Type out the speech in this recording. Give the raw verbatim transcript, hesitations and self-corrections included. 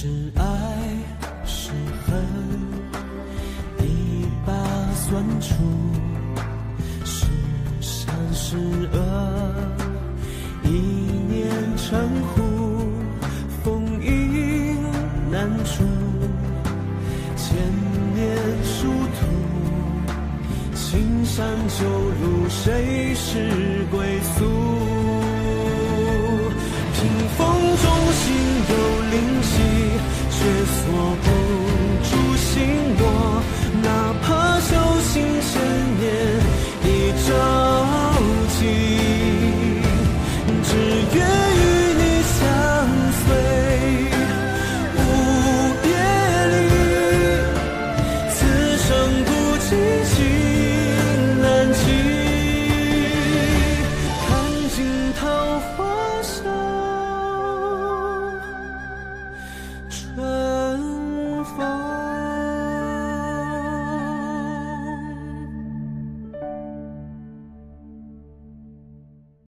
是爱是恨，一把算出，是善是恶，一念成湖，风雨难除，千年殊途，青山旧路谁是归宿？